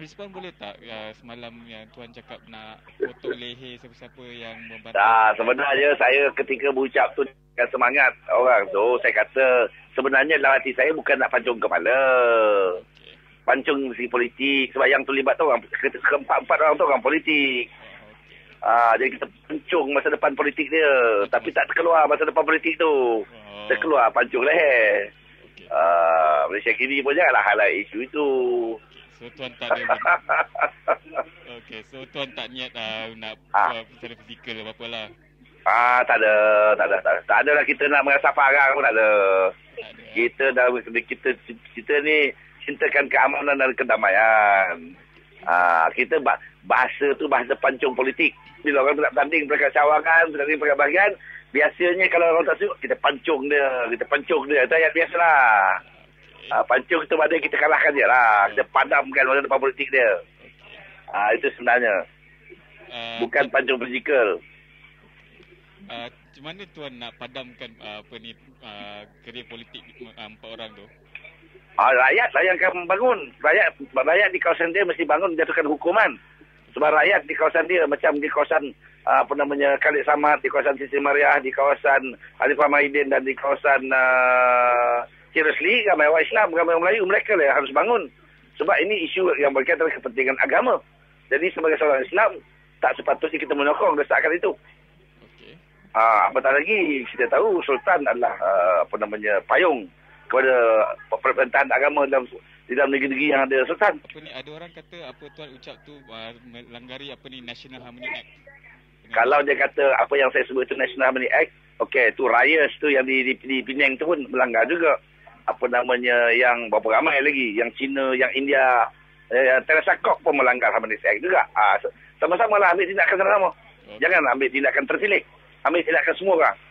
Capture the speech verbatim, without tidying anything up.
respon boleh tak uh, semalam yang Tuan cakap nak potong leher siapa-siapa yang membantah? Nah, sebenarnya saya ketika berucap tu dengan semangat orang tu, saya kata sebenarnya dalam hati saya bukan nak pancung kepala. Okay. Pancung si politik. Sebab yang terlibat tu orang, keempat-empat orang tu orang politik. Oh, okay. Ah, jadi kita pancung masa depan politik dia. Betul. Tapi tak terkeluar masa depan politik tu. Oh. Terkeluar pancung leher. Okay. Ah, Malaysia kini pun janganlah highlight isu itu. So Tuan tak ada Okey, so Tuan tak niat uh, nak Ah. uh, secara fizikal apa-apa lah. Ah, tak ada, tak ada, tak ada. Tak ada lah kita nak merasa parang pun tak ada. Tak ada. Kita dah, kita, kita ni cintakan keamanan dan kedamaian. Ah, kita bah, bahasa tu bahasa pancung politik. Bila orang nak tanding peringkat cawangan, tanding peringkat bahagian, biasanya kalau orang tak suka, kita pancung dia, kita pancung dia. Itu ayat biasalah. Okay. Ah, pancung tu pada kita kalahkan dia lah. Kita padamkan masa depan politik dia. Ah, itu sebenarnya. Uh, Bukan pancung fizikal. Uh, macam mana Tuan nak padamkan uh, apa ni uh, kerja politik uh, empat orang tu? Ah, rakyat lah yang akan bangun. Rakyat rakyat di kawasan dia mesti bangun menjatuhkan hukuman. Sebab rakyat di kawasan dia macam di kawasan uh, apa namanya Khalid Samad, di kawasan Siti Mariah, di kawasan Arifah Mahidin dan di kawasan uh, Seriously, ramai orang Islam, ramai orang Melayu, mereka lah yang harus bangun. Sebab ini isu yang berkaitan dengan kepentingan agama. Jadi sebagai seorang Islam, tak sepatutnya kita menyokong desakan itu. Okey. Ah, apatah lagi kita tahu Sultan adalah uh, apa namanya payung kepada perperintahan agama dalam di dalam negeri-negeri yang ada Sultan. Apa ni ada orang kata apa Tuan ucap tu uh, melanggari apa ni National Harmony Act. Dengan Kalau dia kata apa yang saya sebut itu National Harmony Act, okey, tu Rayas tu yang di, di, di Penang tu pun melanggar juga. Apa namanya yang berapa ramai lagi, yang Cina, yang India, eh, Teresa Kok pun melanggar Harmony Act juga. Ah, sama-sama lah ambil tindakan sama-sama. Okay. Jangan ambil tindakan terpilih. Ambil tindakan semua orang.